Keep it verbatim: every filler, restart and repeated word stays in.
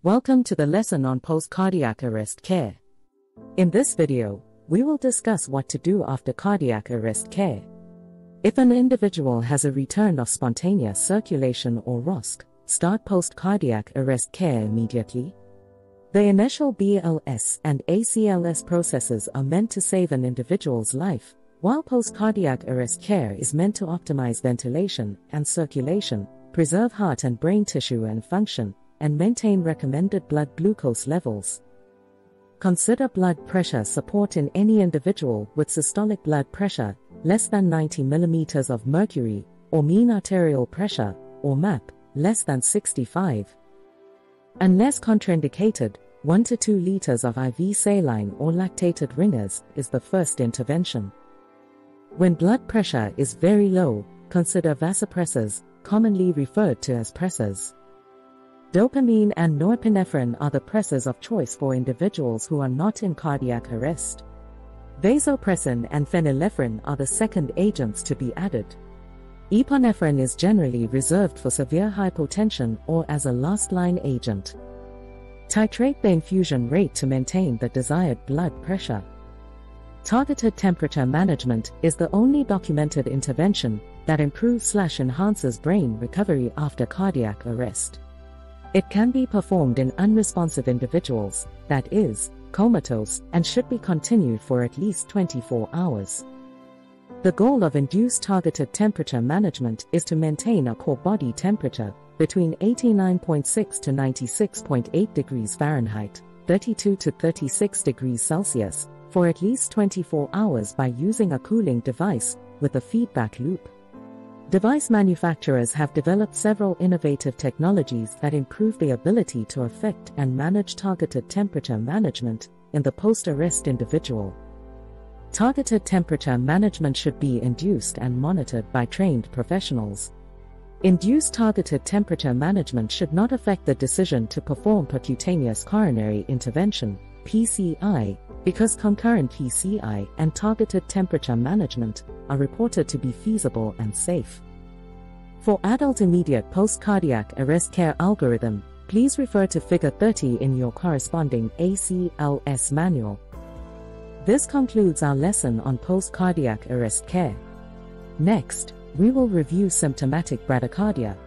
Welcome to the lesson on post-cardiac arrest care. In this video, we will discuss what to do after cardiac arrest care. If an individual has a return of spontaneous circulation or R O S C, start post-cardiac arrest care immediately. The initial B L S and A C L S processes are meant to save an individual's life, while post-cardiac arrest care is meant to optimize ventilation and circulation, preserve heart and brain tissue and function, and maintain recommended blood glucose levels. Consider blood pressure support in any individual with systolic blood pressure less than ninety millimeters of mercury, or mean arterial pressure, or M A P, less than sixty-five. Unless contraindicated, one to two liters of I V saline or lactated ringers is the first intervention. When blood pressure is very low, consider vasopressors, commonly referred to as pressors. Dopamine and norepinephrine are the pressors of choice for individuals who are not in cardiac arrest. Vasopressin and phenylephrine are the second agents to be added. Epinephrine is generally reserved for severe hypotension or as a last-line agent. Titrate the infusion rate to maintain the desired blood pressure. Targeted temperature management is the only documented intervention that improves/enhances brain recovery after cardiac arrest. It can be performed in unresponsive individuals, that is, comatose, and should be continued for at least twenty-four hours. The goal of induced targeted temperature management is to maintain a core body temperature between eighty-nine point six to ninety-six point eight degrees Fahrenheit, thirty-two to thirty-six degrees Celsius, for at least twenty-four hours by using a cooling device with a feedback loop. Device manufacturers have developed several innovative technologies that improve the ability to affect and manage targeted temperature management in the post-arrest individual. Targeted temperature management should be induced and monitored by trained professionals. Induced targeted temperature management should not affect the decision to perform percutaneous coronary intervention, P C I, because concurrent P C I and targeted temperature management are reported to be feasible and safe. For adult immediate post-cardiac arrest care algorithm, please refer to Figure thirty in your corresponding A C L S manual. This concludes our lesson on post-cardiac arrest care. Next, we will review symptomatic bradycardia.